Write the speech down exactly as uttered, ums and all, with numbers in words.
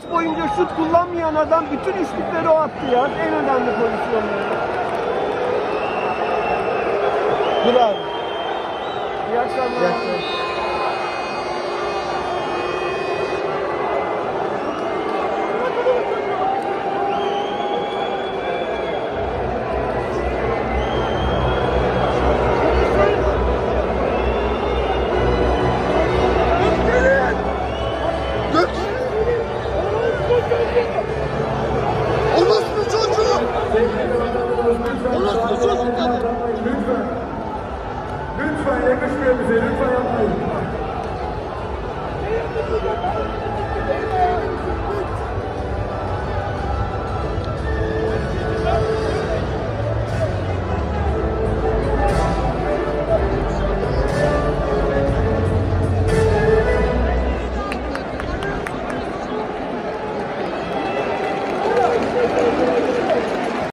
boyunca şut kullanmayan adam bütün üçlükleri o attı ya. En önemli pozisyonları. Dur abi. İyi akşamlar. İyi akşamlar. Orospu çocuğu! Orospu çocuğu! Lütfen. Lütfen yakışmıyor bize. Lütfen yapmayın.